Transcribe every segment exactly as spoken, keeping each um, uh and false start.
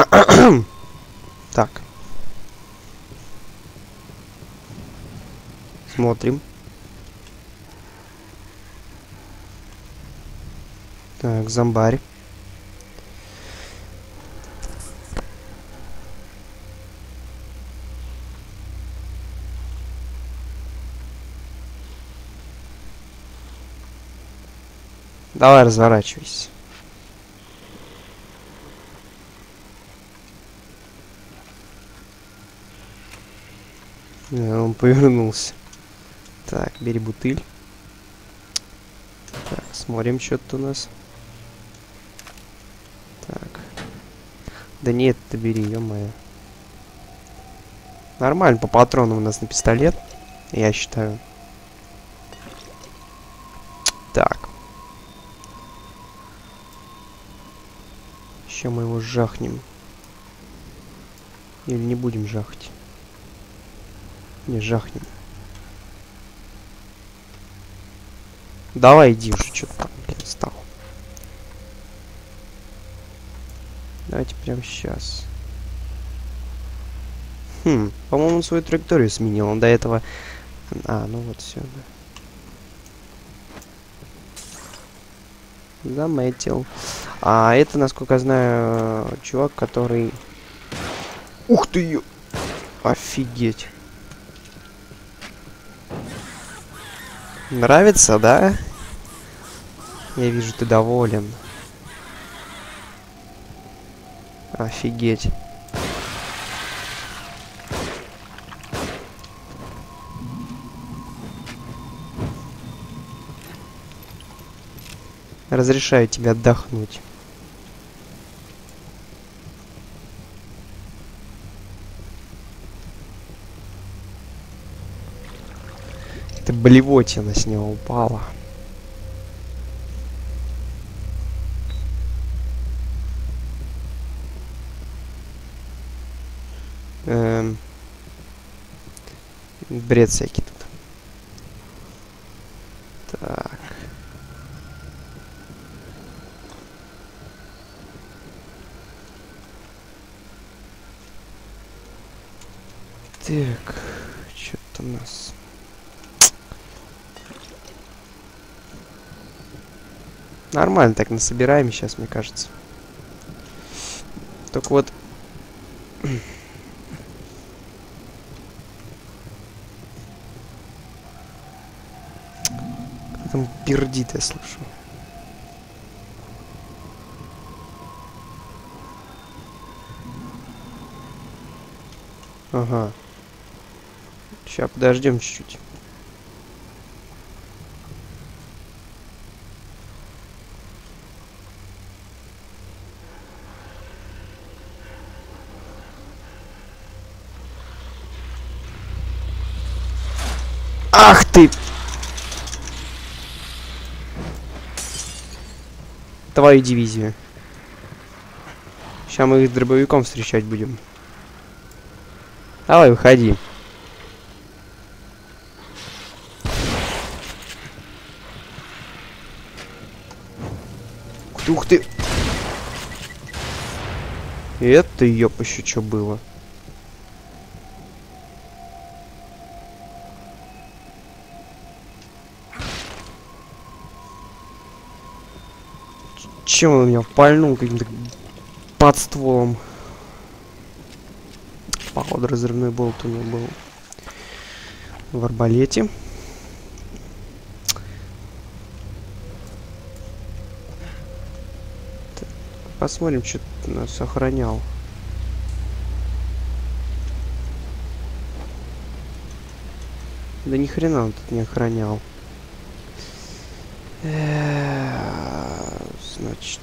Так. Смотрим. Так, зомбарь. Давай, разворачивайся. Да, он повернулся. Так, бери бутыль. Так, смотрим, что тут у нас. Так. Да нет, ты бери, ё-моё. Нормально, по патронам у нас на пистолет, я считаю. Так. Сейчас мы его жахнем. Или не будем жахать? Не, жахнем. Давай, иди уже, что-то там, блин, стал. Давайте прямо сейчас. Хм, по-моему, он свою траекторию сменил. Он до этого... А, ну вот все, да. Заметил. А это, насколько я знаю, чувак, который... Ух ты ё... Офигеть. Нравится, да? Я вижу, ты доволен. Офигеть. Разрешаю тебе отдохнуть. Это блевотина с него упала. Эм... Бред всякий тут. Так. Так, что-то у нас... Нормально так насобираем сейчас, мне кажется. Только вот... Кто там пердит, я слышу. Ага. Сейчас подождем чуть-чуть. Ах ты! Твою дивизию. Сейчас мы их дробовиком встречать будем. Давай, выходи. Ух ты, ух ты. Это ёп еще что было. Чем он меня пальнул каким-то подстволом? Походу, разрывной болт у него был в арбалете. Так, посмотрим, что нас охранял. Да ни хрена он тут не охранял. Значит...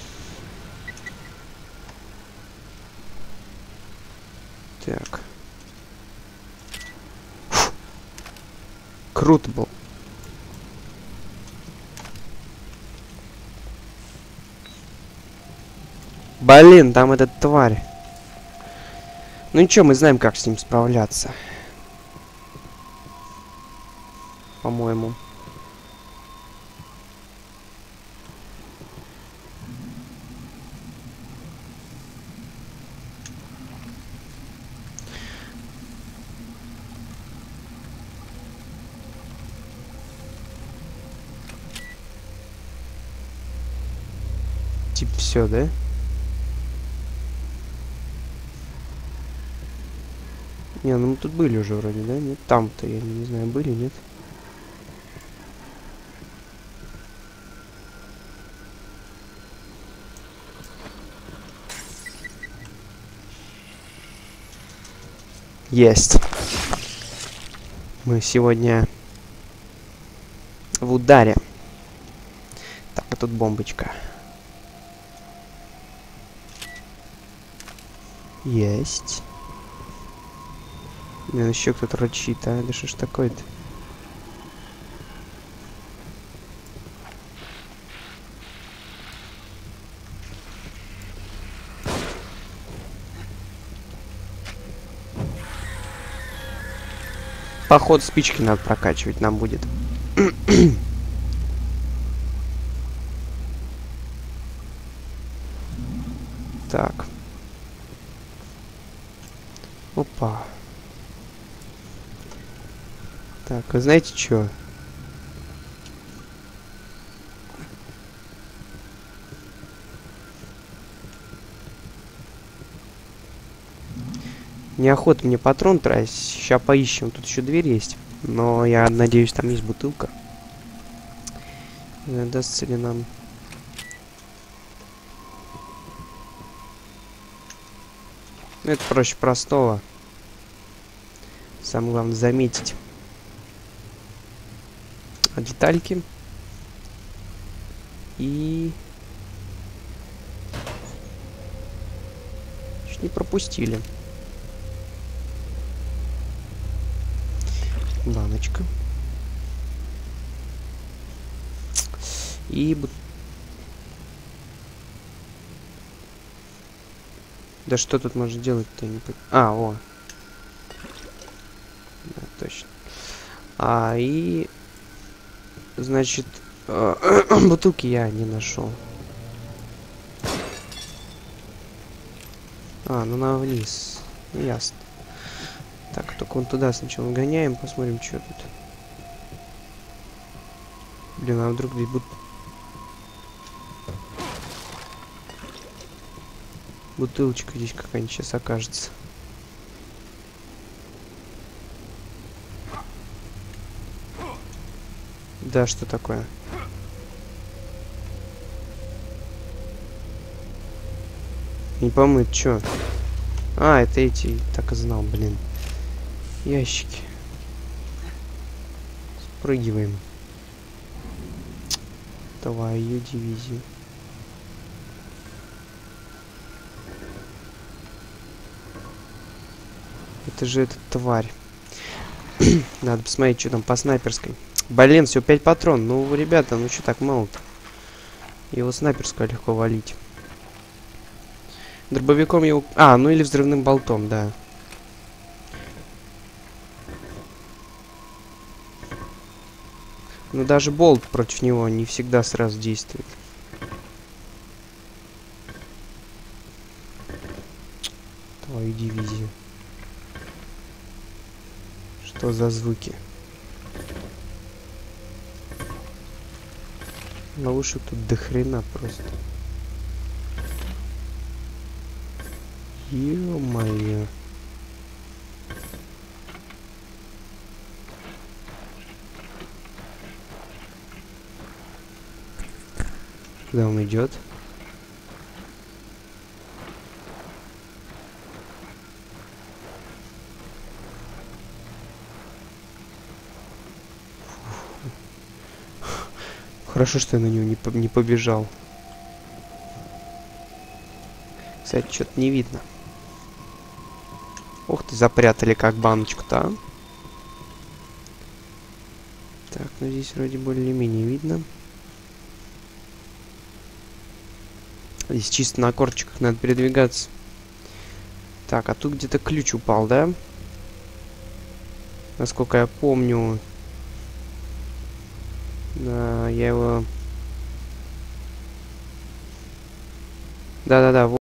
Так. Фу. Круто был. Блин, там этот тварь. Ну ничего, мы знаем, как с ним справляться. По-моему. все, да? Не, ну мы тут были уже вроде, да? Нет, там-то, я не знаю, были, нет? Есть. Мы сегодня в ударе. Так, а тут бомбочка. Есть. Блин, еще кто-то рычит, а? Да что ж такое-то? Походу спички надо прокачивать нам будет. Так. Опа. Так, вы знаете что? Неохота мне патрон тратить. Сейчас поищем. Тут еще дверь есть. Но я надеюсь, там есть бутылка. Не удастся ли нам... Ну, это проще простого. Самое главное заметить детальки. И... Чуть не пропустили. Баночка. И... Да что тут можно делать-то? Не... А, о. Да, точно. А, и... Значит, бутылки я не нашел. А, ну на вниз. Ну, ясно. Так, только вон туда сначала гоняем, посмотрим, что тут. Блин, а вдруг здесь бут... бутылочка здесь какая-нибудь сейчас окажется. Да, что такое? Не помню, это что? А, это эти, так и знал, блин. Ящики. Спрыгиваем. Твою дивизию. Это же эта тварь. Надо посмотреть, что там по снайперской. Блин, все, пять патрон. Ну, ребята, ну что так мало-то? Его снайперскую легко валить. Дробовиком его... А, ну или взрывным болтом, да. Но даже болт против него не всегда сразу действует. Твою дивизию. Что за звуки? Ловушек тут до хрена просто. Ё-моё. Куда он идет? Хорошо, что я на него не, по не побежал. Кстати, что-то не видно. Ух ты, запрятали как баночку-то, а? Так, ну здесь вроде более-менее видно. Здесь чисто на корточках надо передвигаться. Так, а тут где-то ключ упал, да? Насколько я помню... Да, я его... Да-да-да, вот.